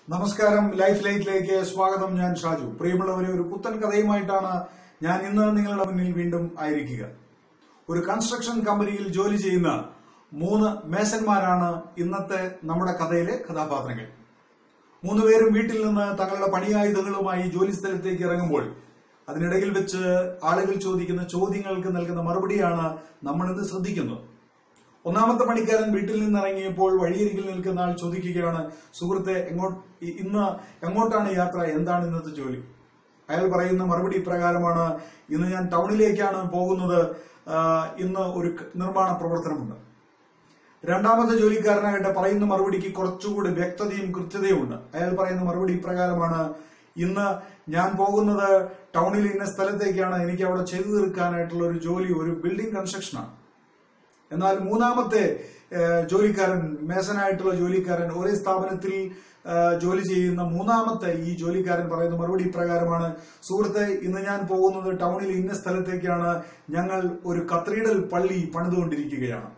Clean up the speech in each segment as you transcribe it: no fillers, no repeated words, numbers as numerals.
നമസ്കാരം. ലൈഫ് ലൈറ്റിലേക്ക് സ്വാഗതം. ഞാൻ ഷാജു. പ്രിയമുള്ളവരെ, ഒരു പുത്തൻ കഥയുമായിട്ടാണ് ഞാൻ ഇന്ന് നിങ്ങളുടെ മുന്നിൽ വീണ്ടും ആയിരിക്കുക. ഒരു കൺസ്ട്രക്ഷൻ കമ്പനിയിൽ ജോലി ചെയ്യുന്ന 3 മേസന്മാരാണ് ഇന്നത്തെ നമ്മുടെ കഥയിലെ കഥാപാത്രങ്ങൾ. 3 പേരും വീട്ടിൽ നിന്ന് തങ്ങളുടെ പണിയായുധങ്ങളുമായി ജോലി സ്ഥലത്തേക്ക് ഇറങ്ങുമ്പോൾ അതിനിടയിൽ വെച്ച് ആളുകൾ ചോദിക്കുന്ന ചോദ്യങ്ങൾക്ക് നൽകുന്ന മറുപടിയാണ് നമ്മൾ ഇന്ന് ശ്രദ്ധിക്കുന്നത്. ഒന്നാമത്തെ പണിക്കാരൻ വീട്ടിൽ നിന്നിറങ്ങിയപ്പോൾ വഴിയരികിൽ നിൽക്കുന്ന ആൾ ചോദിക്കുകയാണ്, സുഹൃത്തെ, ഇന്ന് എങ്ങോട്ടാണ് യാത്ര, എന്താണ് ഇന്നത്തെ ജോലി? അയാൾ പറയുന്ന മറുപടി ഇപ്രകാരമാണ്: ഇന്ന് ഞാൻ ടൗണിലേക്കാണ് പോകുന്നത്, ഇന്ന് ഒരു നിർമ്മാണ പ്രവർത്തനമുണ്ട്. രണ്ടാമത്തെ ജോലിക്കാരനാകട്ടെ പറയുന്ന മറുപടിക്ക് കുറച്ചുകൂടി വ്യക്തതയും കൃത്യതയും ഉണ്ട്. അയാൾ പറയുന്ന മറുപടി ഇപ്രകാരമാണ്: ഇന്ന് ഞാൻ പോകുന്നത് ടൗണിൽ ഇന്ന സ്ഥലത്തേക്കാണ്, എനിക്ക് അവിടെ ചെയ്തു തീർക്കാനായിട്ടുള്ള ഒരു ജോലി, ഒരു ബിൽഡിംഗ് കൺസ്ട്രക്ഷനാണ്. എന്നാൽ മൂന്നാമത്തെ ജോലിക്കാരൻ, മേസനായിട്ടുള്ള ജോലിക്കാരൻ, ഒരേ സ്ഥാപനത്തിൽ ജോലി ചെയ്യുന്ന മൂന്നാമത്തെ ഈ ജോലിക്കാരൻ പറയുന്ന മറുപടി ഇപ്രകാരമാണ്: സുഹൃത്തെ, ഇന്ന് ഞാൻ പോകുന്നത് ടൗണിൽ ഇന്ന സ്ഥലത്തേക്കാണ്, ഞങ്ങൾ ഒരു കത്തീഡ്രൽ പള്ളി പണിതുകൊണ്ടിരിക്കുകയാണ്.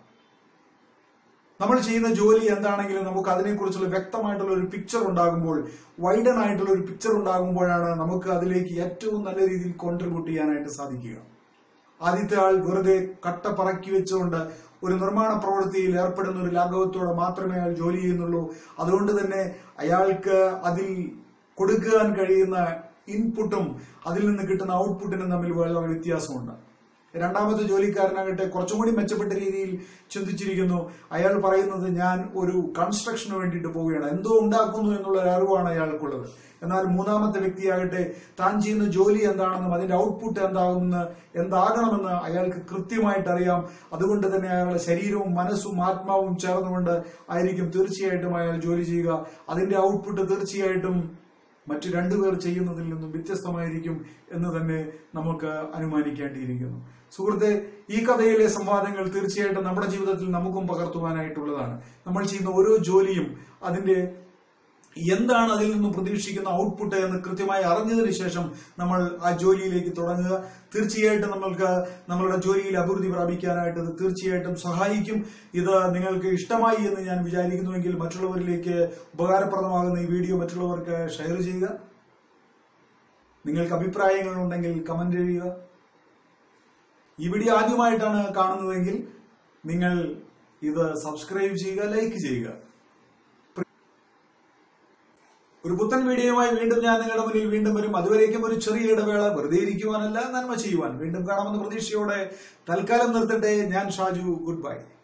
നമ്മൾ ചെയ്യുന്ന ജോലി എന്താണെങ്കിലും നമുക്ക് അതിനെക്കുറിച്ചുള്ള വ്യക്തമായിട്ടുള്ള ഒരു പിക്ചർ ഉണ്ടാകുമ്പോൾ, വൈഡൻ ആയിട്ടുള്ള ഒരു പിക്ചർ ഉണ്ടാകുമ്പോഴാണ് നമുക്ക് അതിലേക്ക് ഏറ്റവും നല്ല രീതിയിൽ കോൺട്രിബ്യൂട്ട് ചെയ്യാനായിട്ട് സാധിക്കുക. ആദ്യത്തെ ആൾ വെറുതെ കട്ട പറക്കി വെച്ചുകൊണ്ട് ഒരു നിർമ്മാണ പ്രവൃത്തിയിൽ ഏർപ്പെടുന്ന ഒരു ലാഘവത്തോടെ മാത്രമേ അയാൾ ജോലി ചെയ്യുന്നുള്ളൂ. അതുകൊണ്ട് തന്നെ അയാൾക്ക് അതിൽ കൊടുക്കാൻ കഴിയുന്ന ഇൻപുട്ടും അതിൽ നിന്ന് കിട്ടുന്ന ഔട്ട്പുട്ടിനും തമ്മിൽ വളരെ വ്യത്യാസമുണ്ട്. രണ്ടാമത്തെ ജോലിക്കാരനാകട്ടെ കുറച്ചും കൂടി മെച്ചപ്പെട്ട രീതിയിൽ ചിന്തിച്ചിരിക്കുന്നു. അയാൾ പറയുന്നത്, ഞാൻ ഒരു കൺസ്ട്രക്ഷന് വേണ്ടിയിട്ട് പോവുകയാണ്, എന്തോ ഉണ്ടാക്കുന്നു എന്നുള്ള ഒരു അറിവാണ് അയാൾക്കുള്ളത്. എന്നാൽ മൂന്നാമത്തെ വ്യക്തിയാകട്ടെ താൻ ചെയ്യുന്ന ജോലി എന്താണെന്നും അതിന്റെ ഔട്ട്പുട്ട് എന്താകണമെന്ന് അയാൾക്ക് കൃത്യമായിട്ട് അറിയാം. അതുകൊണ്ട് തന്നെ അയാളുടെ ശരീരവും മനസ്സും ആത്മാവും ചേർന്നുകൊണ്ട് ആയിരിക്കും തീർച്ചയായിട്ടും അയാൾ ജോലി ചെയ്യുക. അതിന്റെ ഔട്ട്പുട്ട് തീർച്ചയായിട്ടും മറ്റു 2 പേർ ചെയ്യുന്നതിൽ നിന്നും വ്യത്യസ്തമായിരിക്കും എന്ന് തന്നെ നമുക്ക് അനുമാനിക്കേണ്ടിയിരിക്കുന്നു. സുഹൃത്തെ, ഈ കഥയിലെ സംവാദങ്ങൾ തീർച്ചയായിട്ടും നമ്മുടെ ജീവിതത്തിൽ നമുക്കും പകർത്തുവാനായിട്ടുള്ളതാണ്. നമ്മൾ ചെയ്യുന്ന ഓരോ ജോലിയും അതിന്റെ എന്താണ് അതിൽ നിന്നും പ്രതീക്ഷിക്കുന്ന ഔട്ട്പുട്ട് എന്ന് കൃത്യമായി അറിഞ്ഞതിന് ശേഷം നമ്മൾ ആ ജോലിയിലേക്ക് തുടങ്ങുക. തീർച്ചയായിട്ടും നമ്മൾക്ക് നമ്മളുടെ ജോലിയിൽ അഭിവൃദ്ധി പ്രാപിക്കാനായിട്ട് ഇത് തീർച്ചയായിട്ടും സഹായിക്കും. ഇത് നിങ്ങൾക്ക് ഇഷ്ടമായി എന്ന് ഞാൻ വിചാരിക്കുന്നുവെങ്കിൽ മറ്റുള്ളവരിലേക്ക് ഉപകാരപ്രദമാകുന്ന ഈ വീഡിയോ മറ്റുള്ളവർക്ക് ഷെയർ ചെയ്യുക. നിങ്ങൾക്ക് അഭിപ്രായങ്ങൾ ഉണ്ടെങ്കിൽ കമന്റ് ചെയ്യുക. ഈ വീഡിയോ ആദ്യമായിട്ടാണ് കാണുന്നതെങ്കിൽ നിങ്ങൾ ഇത് സബ്സ്ക്രൈബ് ചെയ്യുക, ലൈക്ക് ചെയ്യുക. ഒരു പുത്തൻ വീഡിയോയുമായി വീണ്ടും ഞാൻ നിങ്ങളുടെ മുന്നിൽ വീണ്ടും വരും. അതുവരേക്കും ഒരു ചെറിയ ഇടവേള, വെറുതെ ഇരിക്കുവാനല്ല, നന്മ ചെയ്യുവാൻ. വീണ്ടും കാണാമെന്ന പ്രതീക്ഷയോടെ തൽക്കാലം നിർത്തട്ടെ. ഞാൻ ഷാജു. Good bye.